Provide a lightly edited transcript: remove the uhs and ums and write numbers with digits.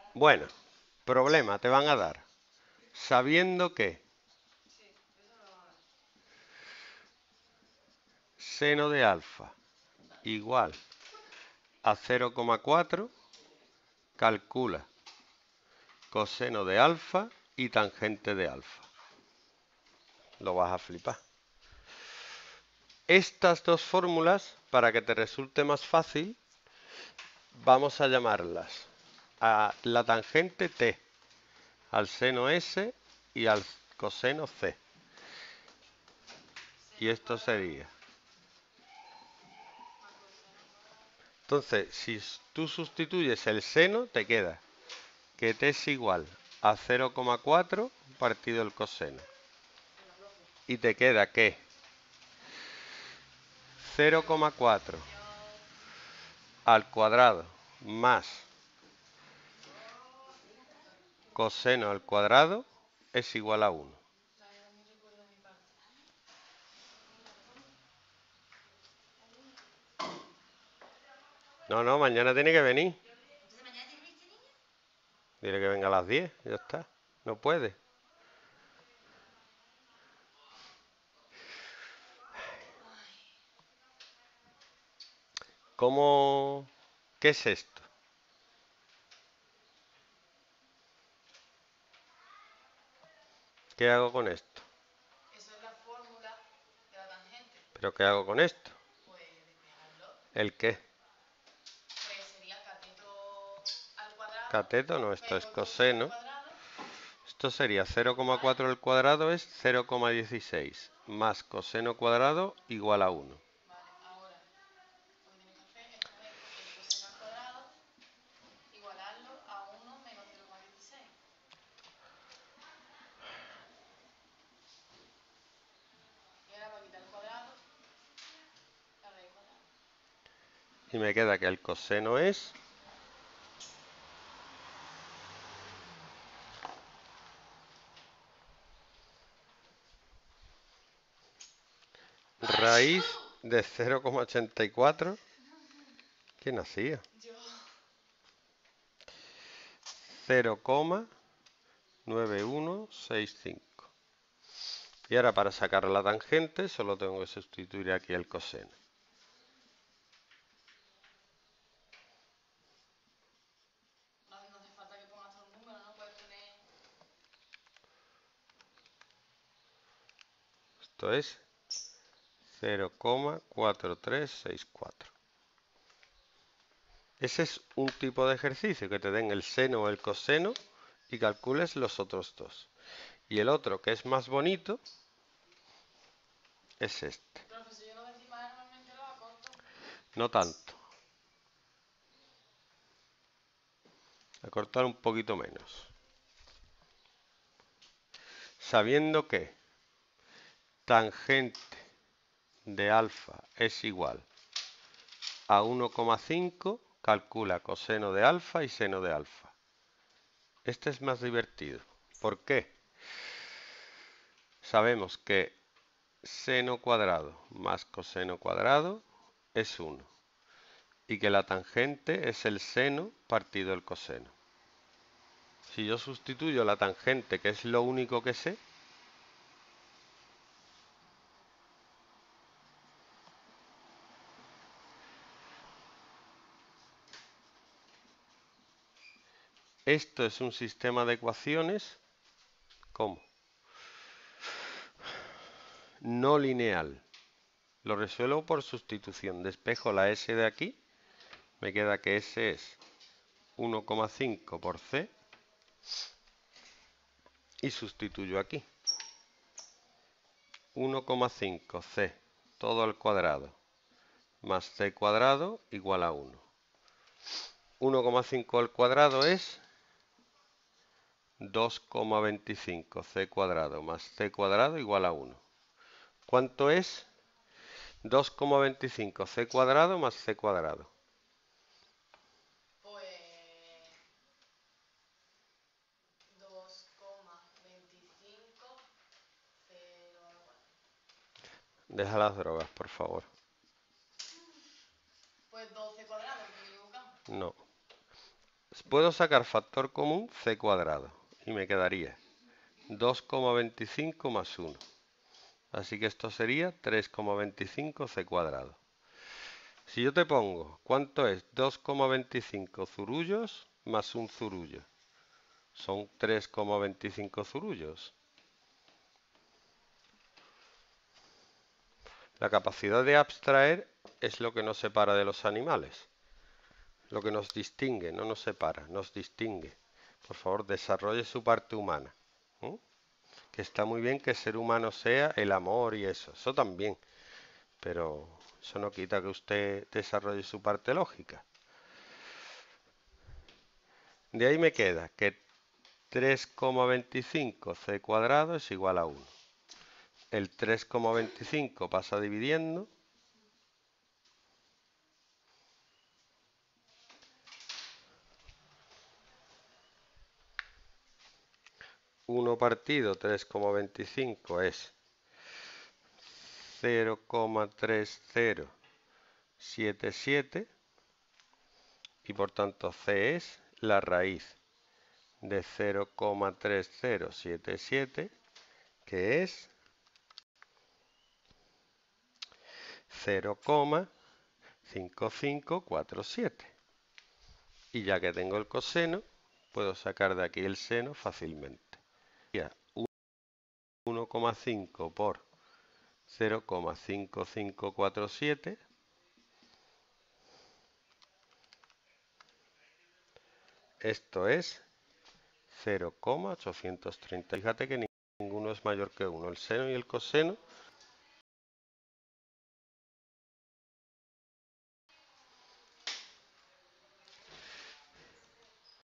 Bueno, problema te van a dar. Sabiendo que seno de alfa igual a 0,4, calcula coseno de alfa y tangente de alfa. Lo vas a flipar. Estas dos fórmulas, para que te resulte más fácil, vamos a llamarlas a la tangente t, al seno s y al coseno c. Y esto sería. Entonces, si tú sustituyes el seno, te queda que t es igual a 0,4 partido el coseno. Y te queda que 0,4 al cuadrado más coseno al cuadrado es igual a 1. No, no, mañana tiene que venir. Dile que venga a las 10, ya está. No puede. ¿Cómo? ¿Qué es esto? ¿Qué hago con esto? ¿Pero qué hago con esto? ¿El qué? Cateto no, esto es coseno. Esto sería 0,4 al cuadrado es 0,16 más coseno cuadrado igual a 1. Y me queda que el coseno es raíz de 0,84. ¿Quién hacía? 0,9165. Y ahora para sacar la tangente solo tengo que sustituir aquí el coseno. Esto es 0,4364. Ese es un tipo de ejercicio, que te den el seno o el coseno y calcules los otros dos. Y el otro, que es más bonito, es este. No tanto. A cortar un poquito menos. Sabiendo que tangente de alfa es igual a 1,5, calcula coseno de alfa y seno de alfa. Este es más divertido. ¿Por qué? Sabemos que seno cuadrado más coseno cuadrado es 1. Y que la tangente es el seno partido el coseno. Si yo sustituyo la tangente, que es lo único que sé, esto es un sistema de ecuaciones, ¿cómo? No lineal. Lo resuelvo por sustitución. Despejo la s de aquí. Me queda que s es 1,5 por c. Y sustituyo aquí. 1,5 c todo al cuadrado más c cuadrado igual a 1. 1,5 al cuadrado es 2,25 c cuadrado más c cuadrado igual a 1. ¿Cuánto es 2,25 c cuadrado más c cuadrado? Deja las drogas, por favor. No. Puedo sacar factor común c cuadrado y me quedaría 2,25 más 1. Así que esto sería 3,25 c cuadrado. Si yo te pongo, ¿cuánto es 2,25 zurullos más un zurullo? Son 3,25 zurullos. La capacidad de abstraer es lo que nos separa de los animales. Lo que nos distingue, no nos separa, nos distingue. Por favor, desarrolle su parte humana. Que está muy bien que el ser humano sea el amor y eso también. Pero eso no quita que usted desarrolle su parte lógica. De ahí me queda que 3,25 c cuadrado es igual a 1. El 3,25 pasa dividiendo. 1 partido 3,25 es 0,3077 y por tanto c es la raíz de 0,3077, que es 0,5547. Y ya que tengo el coseno, puedo sacar de aquí el seno fácilmente. 1,5 por 0,5547. Esto es 0,830. Fíjate que ninguno es mayor que 1. El seno y el coseno